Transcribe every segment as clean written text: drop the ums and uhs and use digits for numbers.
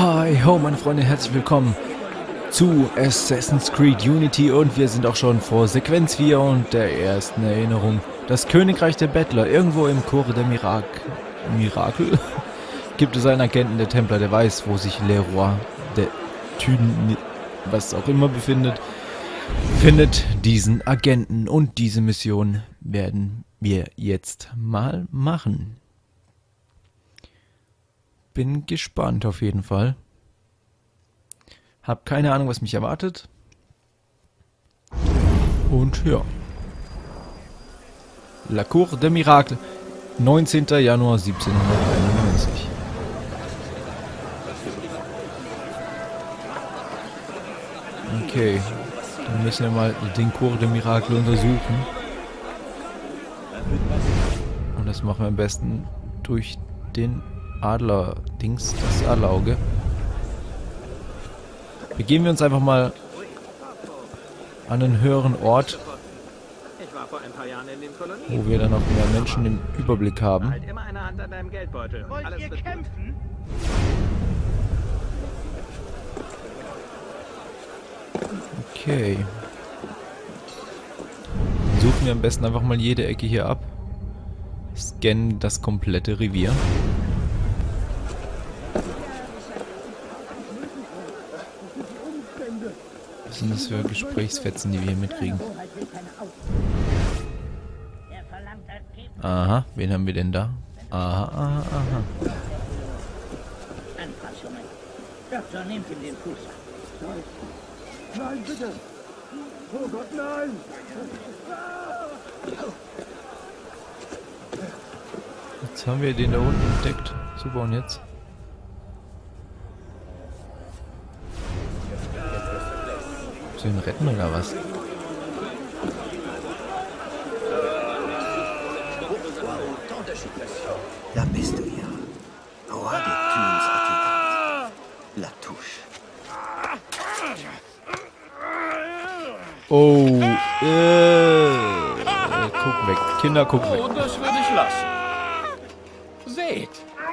Hi ho meine Freunde, herzlich willkommen zu Assassin's Creed Unity und wir sind auch schon vor Sequenz 4 und der ersten Erinnerung. Das Königreich der Bettler, irgendwo im Chore der Mirakel gibt es einen Agenten der Templer, der weiß, wo sich Leroy der Thun, was auch immer befindet, findet diesen Agenten und diese Mission werden wir jetzt mal machen. Bin gespannt auf jeden Fall. Hab keine Ahnung, was mich erwartet. Und ja. La Cour des Miracles. 19. Januar 1791. Okay. Dann müssen wir mal den Cour des Miracles untersuchen. Und das machen wir am besten durch den Adler-Dings, das Adlerauge. Begeben wir uns einfach mal an einen höheren Ort, wo wir dann auch mehr Menschen im Überblick haben. Wollt ihr kämpfen? Okay. Suchen wir am besten einfach mal jede Ecke hier ab. Scannen das komplette Revier. Was sind das für Gesprächsfetzen, die wir hier mitkriegen? Aha, wen haben wir denn da? Aha, aha, aha. Anpassungen. Doktor, nehmt ihm den Fuß ab. Nein, bitte! Oh Gott, nein! Jetzt haben wir den da unten entdeckt. Super, und jetzt? Sollen wir ihn retten oder was? Da bist du ja. Roi de Thunes Adjutant. Latouche. Oh, guck weg. Kinder, guck weg. Oh, das würde ich lassen. Seht.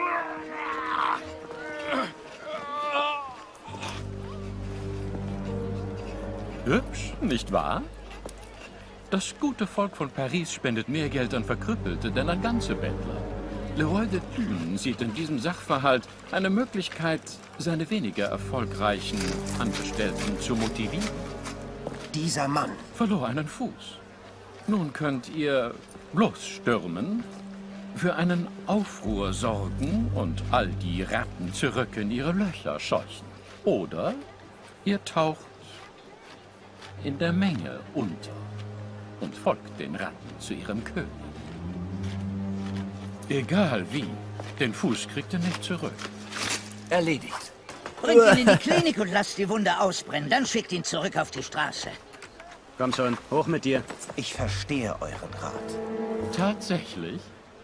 Hübsch, nicht wahr? Das gute Volk von Paris spendet mehr Geld an Verkrüppelte denn an ganze Bettler. Leroy de Thunes sieht in diesem Sachverhalt eine Möglichkeit, seine weniger erfolgreichen Angestellten zu motivieren. Dieser Mann. Verlor einen Fuß. Nun könnt ihr bloß stürmen, für einen Aufruhr sorgen und all die Ratten zurück in ihre Löcher scheuchen. Oder ihr taucht in der Menge unter und folgt den Ratten zu ihrem König. Egal wie, den Fuß kriegt ihr nicht zurück. Erledigt. Bringt ihn in die Klinik und lasst die Wunde ausbrennen. Dann schickt ihn zurück auf die Straße. Komm schon, hoch mit dir. Ich verstehe euren Rat. Tatsächlich?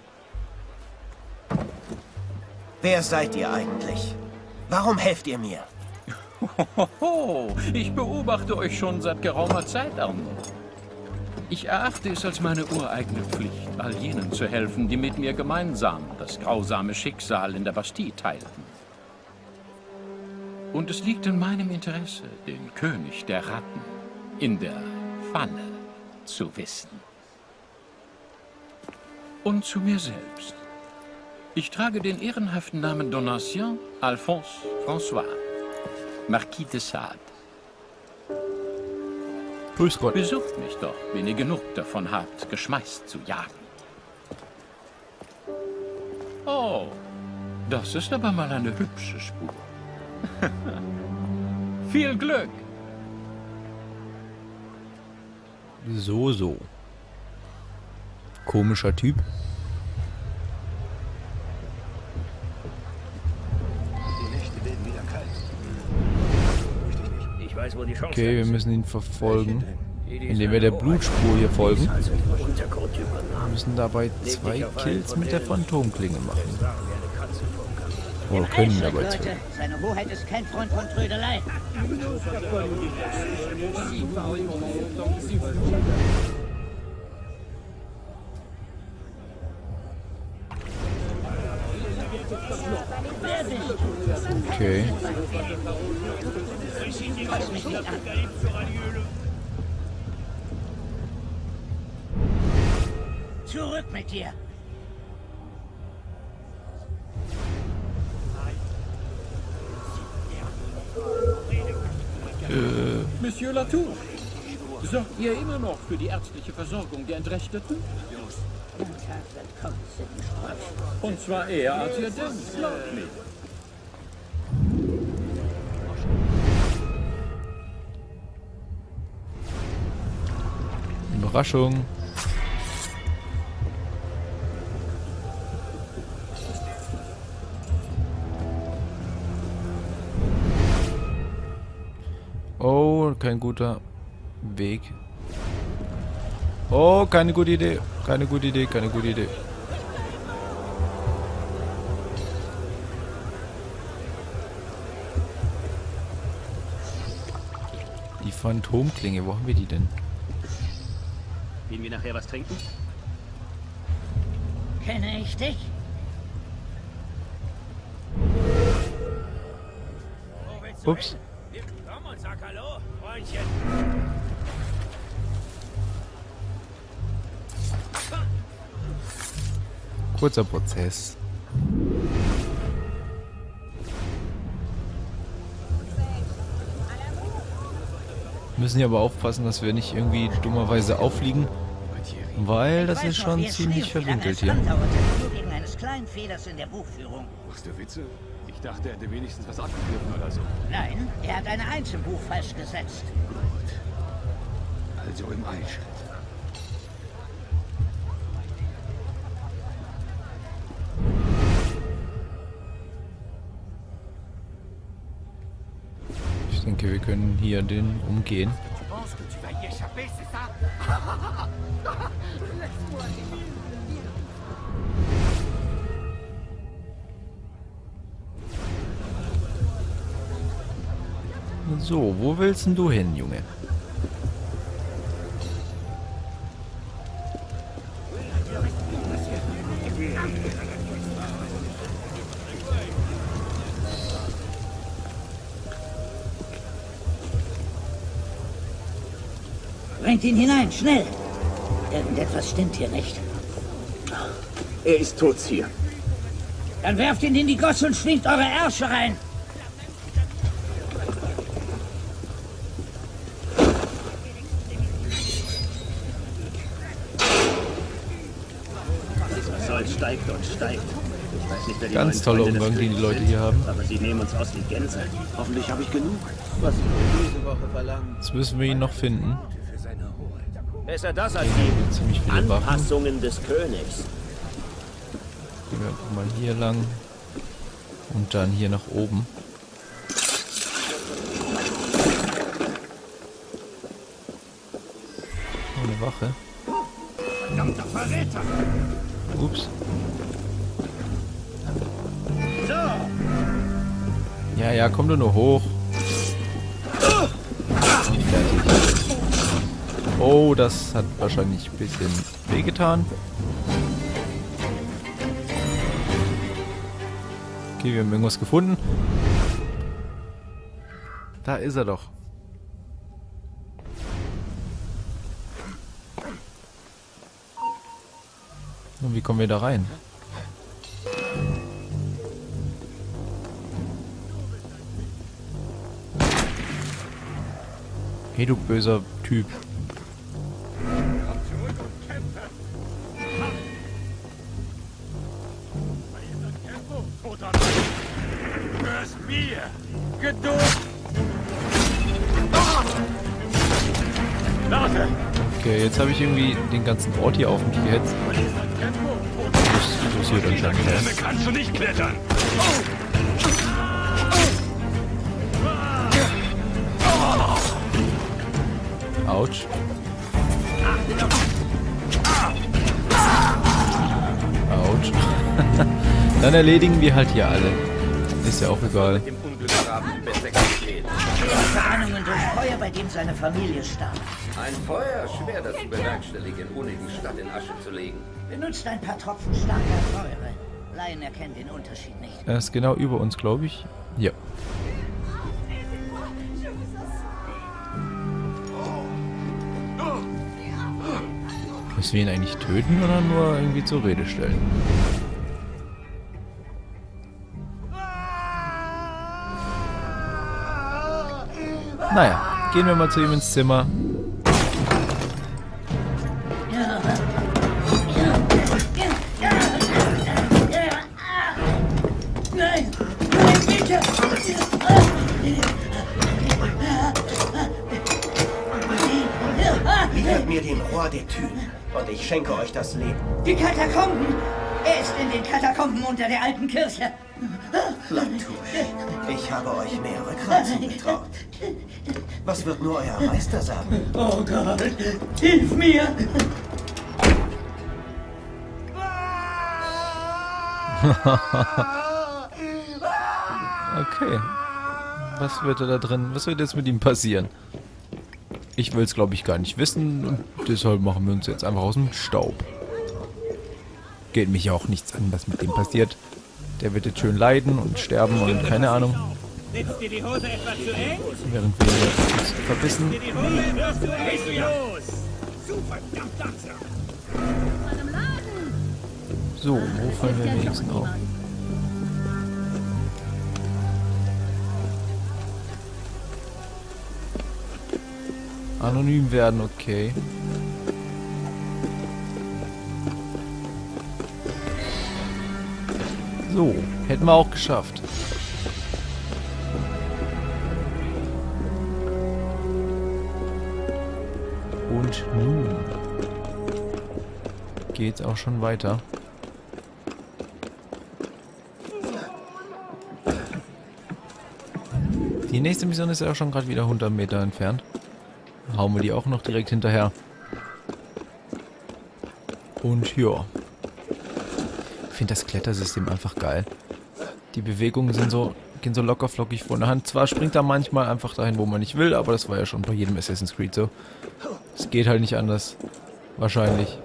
Wer seid ihr eigentlich? Warum helft ihr mir? Hoho, ich beobachte euch schon seit geraumer Zeit, Arno. Ich erachte es als meine ureigene Pflicht, all jenen zu helfen, die mit mir gemeinsam das grausame Schicksal in der Bastille teilten. Und es liegt in meinem Interesse, den König der Ratten in der Pfanne zu wissen. Und zu mir selbst. Ich trage den ehrenhaften Namen Donatien Alphonse François, Marquis de Sade. Grüß Gott. Besucht mich doch, wenn ihr genug davon habt, geschmeißt zu jagen. Oh, das ist aber mal eine hübsche Spur. Viel Glück! So. Komischer Typ. Okay, wir müssen ihn verfolgen, indem wir der Blutspur hier folgen. Wir müssen dabei 2 Kills mit der Phantomklinge machen. Oder können dabei 2. Leute, seine Hoheit ist kein Freund von Trödelei. Okay. Fass mich nicht an. Zurück mit dir. Monsieur Latour, sorgt ihr immer noch für die ärztliche Versorgung der Entrechteten? Und zwar eher, als ihr denkt, glaubt mir. Überraschung. Oh, kein guter Weg. Oh, keine gute Idee. Keine gute Idee, keine gute Idee. Die Phantomklinge, wo haben wir die denn? Gehen wir nachher was trinken? Kenne ich dich? Ups. Komm und sag Hallo, Freundchen. Kurzer Prozess. Müssen hier aber aufpassen, dass wir nicht irgendwie dummerweise auffliegen, weil das ist schon ziemlich verwinkelt hier. Nur wegen eines kleinen Fehlers in der Buchführung. Machst du Witze? Ich dachte, er hätte wenigstens was abgegriffen oder so. Nein, er hat eine Eins im Buch falsch gesetzt. Gut. Also im Eilschritt. Ich denke, wir können hier den umgehen. So, wo willst denn du hin, Junge? Bringt ihn hinein, schnell! Irgendetwas stimmt hier nicht. Er ist tot hier. Dann werft ihn in die Gosse und schwingt eure Ärsche rein! Was soll's, steigt und steigt. Ich weiß nicht, wer die Ganz neuen tolle Freunde des Umgang, die die Königs Leute sind, hier haben. aber sie nehmen uns aus wie Gänse. Hoffentlich habe ich genug. Was wir diese Woche verlangen. Jetzt müssen wir ihn noch finden. Besser das als Hier die sind ziemlich viele Wachen. Anpassungen des Königs. Gehen wir einfach mal hier lang. Und dann hier nach oben. Oh, eine Wache. Verdammter Verräter! Ups. Ja, ja, komm du nur hoch. Und fertig. Oh, das hat wahrscheinlich ein bisschen wehgetan. Okay, wir haben irgendwas gefunden. Da ist er doch. Und wie kommen wir da rein? Hey, du böser Typ. Hörst mir! Geduld! Warte! Okay, jetzt habe ich irgendwie den ganzen Ort hier auf mich gehetzt. Das interessiert anscheinend Klemme nicht. kannst du nicht klettern! Autsch. Autsch. Dann erledigen wir halt hier alle. Ist ja auch egal. Verbrennungen durch Feuer, bei dem seine Familie starb. Ein Feuer, schwer das zu bewerkstelligen, ohne die Stadt in Asche zu legen. Benutzt ein paar Tropfen starker Säure. Laien erkennen den Unterschied nicht. Er ist genau über uns, glaube ich. Ja. Müssen wir ihn eigentlich töten oder nur irgendwie zur Rede stellen? Naja, gehen wir mal zu ihm ins Zimmer. Nein! Nein, bitte! Liefert mir den Roi de Thun und ich schenke euch das Leben. Die Katakomben! Er ist in den Katakomben unter der alten Kirche. Latouche, ich habe euch mehr Rückgrat zugetraut. Was wird nur euer Meister sagen? Oh Gott, hilf mir! Okay. Was wird da drin? Was wird jetzt mit ihm passieren? Ich will es, glaube ich, gar nicht wissen und deshalb machen wir uns jetzt einfach aus dem Staub. Geht mich auch nichts an, was mit dem passiert. Der wird jetzt schön leiden und sterben und keine Ahnung. Sitzt dir die Hose etwas zu eng? Während wir uns verbissen. Die Hose wirst du echt los! Zu verdammt langsam! So, wo fallen wir am wenigsten auf? Anonym werden, okay. So, hätten wir auch geschafft. Und nun geht's auch schon weiter. Die nächste Mission ist ja auch schon gerade wieder 100 Meter entfernt. Hauen wir die auch noch direkt hinterher. Und ja. Ich finde das Klettersystem einfach geil. Die Bewegungen sind so, gehen so locker flockig von der Hand. Zwar springt er manchmal einfach dahin, wo man nicht will, aber das war ja schon bei jedem Assassin's Creed so. Es geht halt nicht anders. Wahrscheinlich.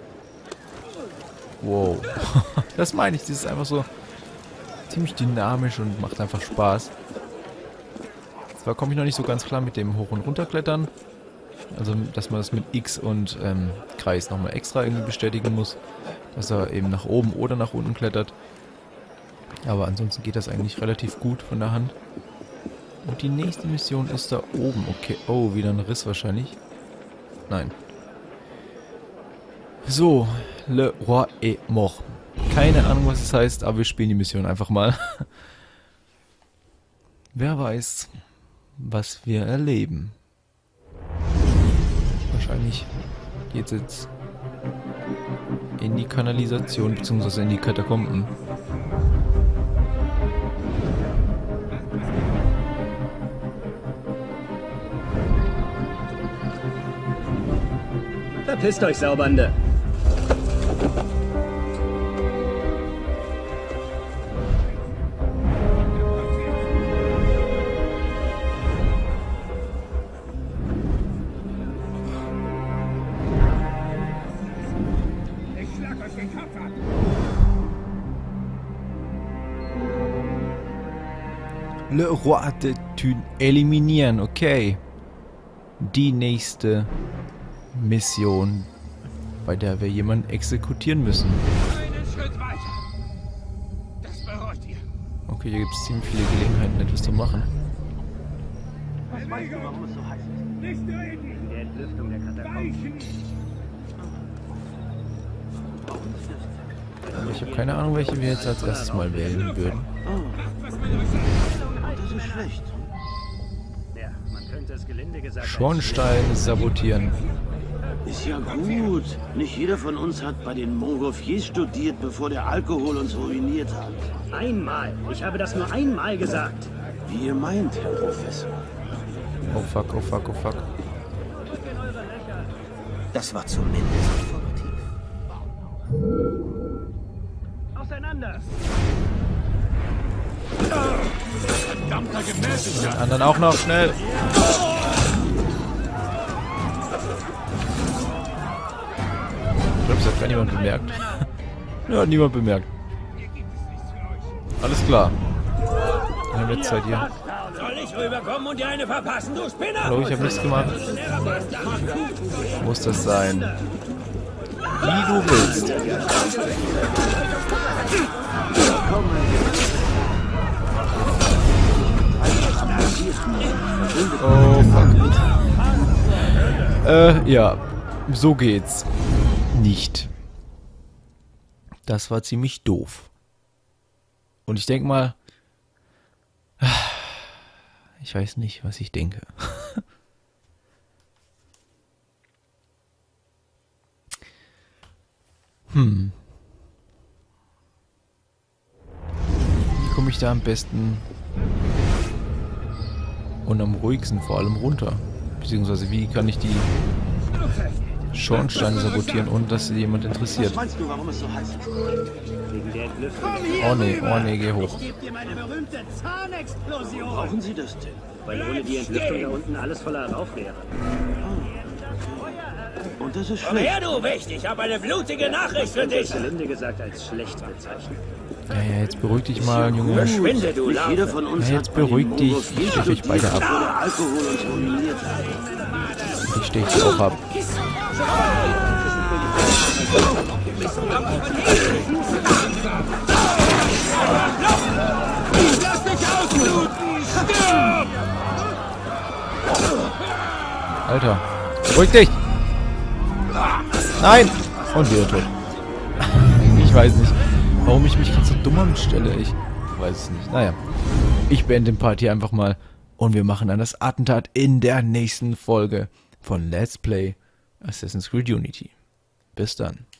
Wow. Das meine ich. Das ist einfach so ziemlich dynamisch und macht einfach Spaß. Zwar komme ich noch nicht so ganz klar mit dem Hoch- und Runterklettern. Also, dass man das mit X und Kreis nochmal extra irgendwie bestätigen muss. Dass er eben nach oben oder nach unten klettert. Aber ansonsten geht das eigentlich relativ gut von der Hand. Und die nächste Mission ist da oben. Okay. Oh, wieder ein Riss wahrscheinlich. Nein. So. Le Roi est mort. Keine Ahnung, was es heißt, aber wir spielen die Mission einfach mal. Wer weiß, was wir erleben. Wahrscheinlich geht es jetzt in die Kanalisation bzw. in die Katakomben. Verpisst euch, Saubande! Le Roi de Thun eliminieren, okay. Die nächste Mission, bei der wir jemanden exekutieren müssen. Einen Schritt weiter. Das bereut ihr. Okay, hier gibt es ziemlich viele Gelegenheiten, etwas zu machen. Was weißt du, warum es so heiß ist? Nicht reden! Die Entlüftung der Katakomben. Aber ich habe keine Ahnung, welche wir jetzt als erstes mal wählen würden. Das ist schlecht. Ja, man könnte es gelinde gesagt... Schornstein sabotieren. Ist ja gut. Nicht jeder von uns hat bei den Montgolfiers studiert, bevor der Alkohol uns ruiniert hat. Einmal! Ich habe das nur einmal gesagt! Wie ihr meint, Herr Professor. Oh fuck, oh fuck, oh fuck. Das war zumindest informativ. Auseinander! Den anderen auch noch, schnell! Ich glaube, das hat gar niemand bemerkt. Ja, hat niemand bemerkt. Alles klar. Eine Wetzzeit hier. Soll ich rüberkommen und dir eine verpassen, du Spinner? Hallo, ich habe nichts gemacht. Muss das sein? Wie du willst. Oh, fuck. Ja. So geht's. Nicht. Das war ziemlich doof. Und ich denke mal... Ich weiß nicht, was ich denke. Wie komme ich da am besten und am ruhigsten vor allem runter? Beziehungsweise wie kann ich die Schornsteine sabotieren, ohne dass sie jemand interessiert? Was meinst du, warum es so heiß ist? Wegen der Entlüftung. Oh nee, geh hoch. Ich geb dir meine berühmte Zahnexplosion. Brauchen Sie das denn? Weil ohne die Entlüftung da unten alles voller Rauch wäre. Und das ist Komm schlecht. her, du Wicht! Ich habe eine blutige Nachricht für dich! Gelinde gesagt als schlecht bezeichnet. Ja, jetzt beruhig dich mal, Junge. Verschwinde, du Nicht jeder Larve! von uns Ja, jetzt hat bei den beruhig dich. Mongofier Ich stech euch beide ab. bevor der Alkohol uns ruiniert hat. Ich stech dich auch ab. Lass dich ausbluten! Stirb! Alter, beruhig dich! Nein! Und wieder tot. Ich weiß nicht, warum ich mich gerade so dumm anstelle. Ich weiß es nicht. Naja, ich beende den Part hier einfach mal und wir machen dann das Attentat in der nächsten Folge von Let's Play Assassin's Creed Unity. Bis dann.